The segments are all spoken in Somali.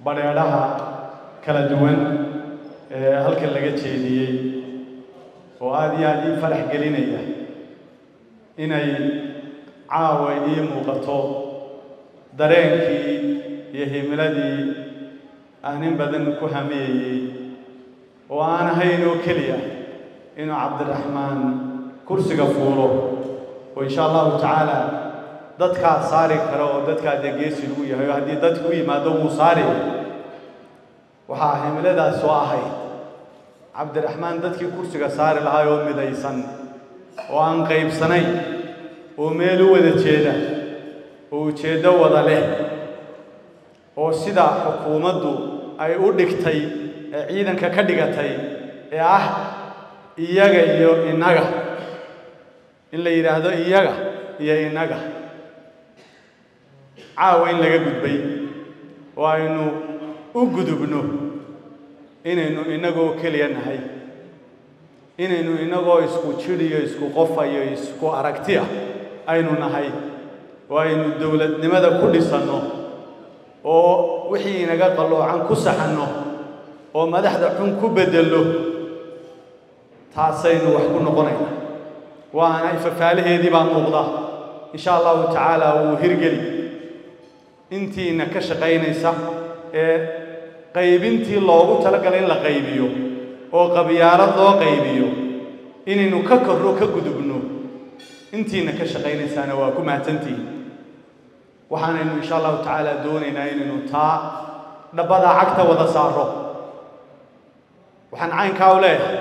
bareeraha kala duwan halkan laga jeediyey oo aad iyo aad ii farax gelinaya inay caawa ii muuqato dareenkii iyo himiladii aan in badan ku hamiyey oo aan ahayn oo keliya inuu cabdiraxmaan kursiga fuulo oo insha allahu tacaala dadkaa saari karo oo dadkaa degeesi lagu yahay oo haddii dadku u yimaado wuu saari waxaa himiladaas soo ahayd cabdiraxmaan dadkii kursiga saari lahaa oo midaysan oo aan qaybsanayn oo meel u wada jeeda oo ujeeddo wada leh oo sida xukuumaddu ay u dhigtay ee ciidanka ka dhigatay ee ah iyaga iyo inaga in la yidhaahdo iyaga iyo inaga caawa in laga gudbay oo aynu u gudubno inaynu inagoo keliya nahay inaynu inagoo isku jidh iyo isku qof iyo isku aragti ah aynu nahay oo aynu dowladnimada ku dhisanno oo wixii inaga qalloocan ku saxanno oo madaxda xun ku beddelno taasaynu wax ku noqonaynaa waana ifafaalaheedii baa muuqda insha allahu tacaala wuu hirgeli intiina ka shaqaynaysa ee qaybintii loogu talagalay in la qaybiyo oo qabyaalad loo qaybiyo inaynu ka korro ka gudubno intiina ka shaqaynaysaana waa ku mahadsantihiin waxaanaynu insha allahu tacaala doonaynaa inaynu taa dhabbada cagta wada saaro waxaan caynkaa u leeyahay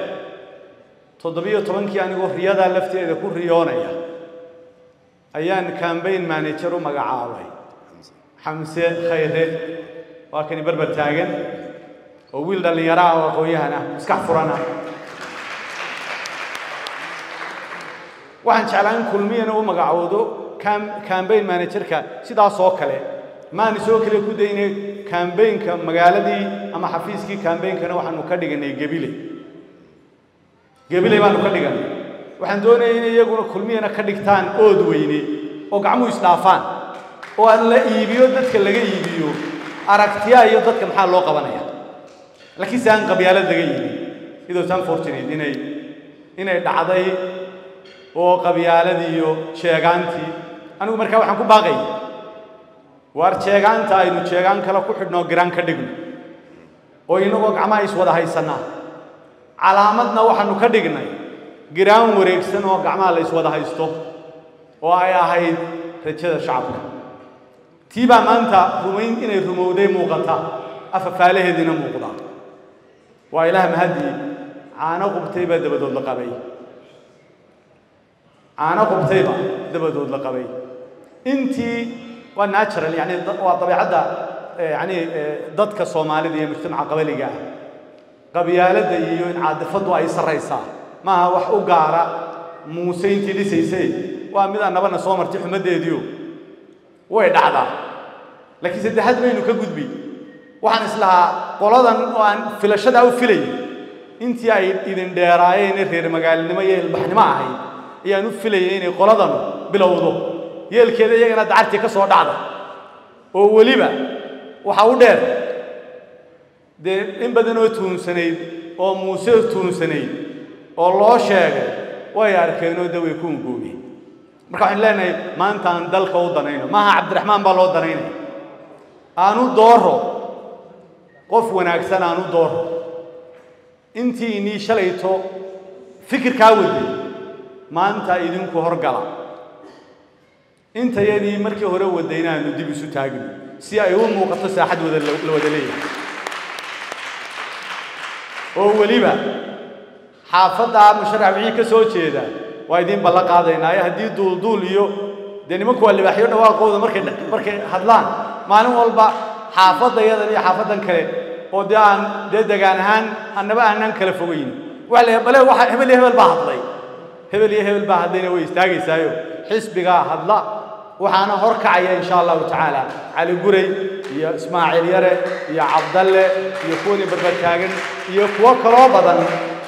17 anigoo riyadaa lafteeda ku riyoonaya ayaan campaign manager u magacaabay xamse khayre waa kani barbar taagan oo wiil dhalinyaro ah oo aqoon-yahan ah maskax furan ah waxaan jeclaa in kulmiyana u magacoodo campaign managerka sidaas oo kale maan soo kale ku daynay campaignka magaaladii ama xafiiskii campaignka waxaanu ka dhiganay Gabiley baanu ka dhiganay waxaan doonayaa in iyaguna kulmiyana ka dhigtaan ood weyne oo gacmuhu isdhaafaan oo aan la iibiyo dadka laga iibiyo aragtiya iyo dadka maxaa loo qabanaya laakiin saan qabyaalad laga iibiyo idoo tan fortunate inay dhacday oo qabyaalad iyo sheegaantii anigu markaa waxaan ku baaqay war sheegaanta aynu sheegaan kala ku xidhno giraan ka dhigno oo inagoo gacmaha is wada haysanaa calaamadna waxaanu ka dhignay giraan wareegsan oo gacmaha la is wada haysto oo ay ahayd rajada shacabka tiiba maanta rumayn inay rumowday muuqata afafaalaheedina muuqda waa ilaah mahadi caana qubtayba dabadood la qabay caana qubtayba dabadood la qabay intii waa natural yani waa dabiicada yani dadka Soomaalida iyo mujtamaca qabaliga qabyaalada iyo in caadifadu ay sareysaa ma wax u gaara muuse intii dhisaysay waa mid annabana soo martay xumadeediyo way dhacdaa laakiin saddexaad baynu ka gudbi waxaan islahaa qoladan oo aan filashada u filay intii ay idin dheeraayeen reer magaalnimo iyo ilbaxnimo ahay ayaan u filayay inay qoladan bilowdo yeelkeeda iyagana dacarti ka soo dhacda oo waliba waxa u dheer de in badan oo tuunsanayd oo muuse tuunsanayd oo loo sheegay way arkeenoo daway ku ngoobi marka waxaan leenahay maanta aan dalka u danayno maaha cabdiraxmaan baa loo danaynay aanu dooro qof wanaagsan aanu dooro intii ni shalayto fikirkaa waday maanta idinku horgala inta yadii markii hore wadaynaanu dib isu taagin si ay u muuqato saaxad wada la wada leeyahay oo waliba xaafada musharax wixii ka soo jeeda waa idin balla qaadaynaa haddii duul iyo de nimanku waa libaaxyo dhawaaqooda markay hadlaan maalin walba xaafadayada iyo xaafadan kale oo de degaan ahaan annaba aanan kala fogeyn wax la bale waxa hebel baa hadlay hebel baa hadlayna way istaagaysaayo xisbiga hadla waxaana hor kacaya insha Allah taala Ali Guray iyo Ismaaciil Yare iyo Cabdalle iyo kuwii barbar taagan iyo kuwa kale badan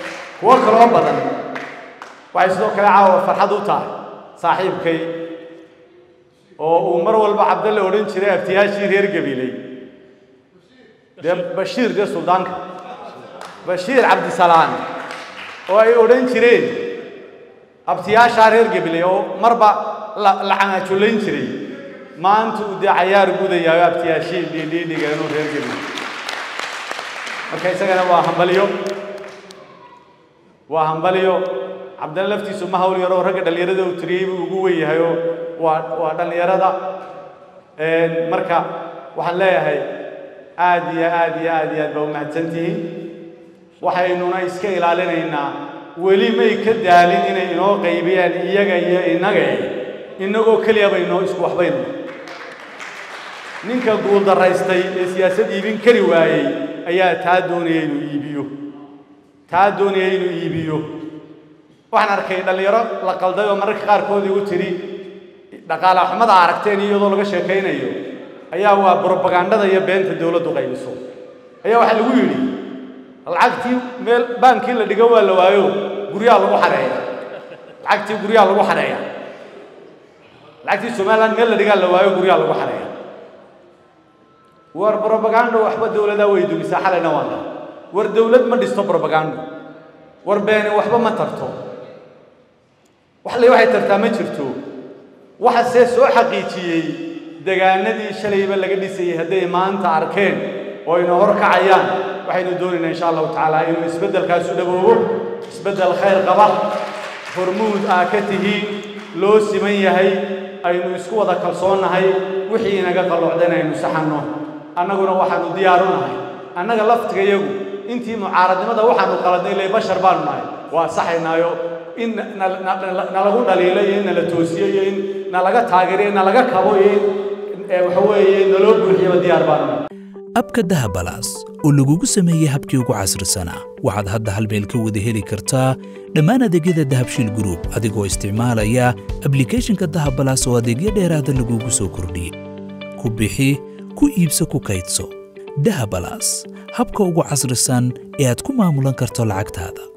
waxay sidoo kale caawa farxad u tahay saaxiibkay oo uu mar walba Cabdalle oran jiray aftiyaashii reer Gabiley ده بشير ده سلطانك بشير عبد السلام وأي أورنجرين أبتيا شهر قبلي أو مربع لعنة شلين شري ما أنتو ده عيار جودة يا أبتيا شيء دي كانوا غير قبلي وكيف كان وهم بليو عبد الله لفتي سماه هو يرو رجع دليرة ده وتريب وجوي هيو ودليرة ده مركا وحلاها هي عادي بوم معتنتي وحينونا يسكيل علينا هنا ولي ما يكد علينا إنه قيبيان يجا إنه كل يوم إنه يسكوا حبينه نينك قول الرئيس تي سياسة يبين كريواي أيها تادوني إنه يبيو وحنا ركينا اللي يرى لقل ده ومرك قار كودي وتري دقال أحمد عرقتني يضل قش كينا يو أيها هو بروباغندا ده يبين الدولة تقيسه أيها واحد ويلي العقتي مال بانك اللي دجوا اللي وايو قرية الله حرية العقتي قرية الله حرية العقتي سمالا مال اللي دجوا اللي وايو قرية الله حرية وبروباغندا وأحمد الدولة ده ويدو مساحة لنا والله والدولة ما تستوب بروباغندا وربنا وحبا ما ترتو وحلي واحد ترتامي شرتو وحساس حقيقي دجاندي شلي بلغ ديسي هدي ما انت عركين وإنه هرك عيان وحين دورنا إن شاء الله تعالى إنه يسبدل كاسو دبوه يسبدل خير قبر فرمود آكته لو سمية هي أنه يسكوا ذا كالصون هي وحين قال عدنا إنه سحنه أنا قلنا واحد ديارنا هي أنا قلفت جيجو أنتي معارض ماذا واحد القلدين اللي بشر بالناي وصحينا يو إن نلقون دليلين إن التوسية إن نلقى تاجرين نلقى كابوين وحوي نلوب وحيا ديار بالنا abka dahabalaas oo lagugu sameeyay habkii ugu casrisanaa waxaad hadda hal meel ka wada heli kartaa dhammaan adeegyada dahabshiil group adigoo isticmaalaya applicationka dahabalaas oo adeegyo dheeraad ah lagugu soo kordhiyay ku bixi ku iibso ku kaydso dahabalaas habka ugu casrisan ee aad ku maamulan karto lacagtaada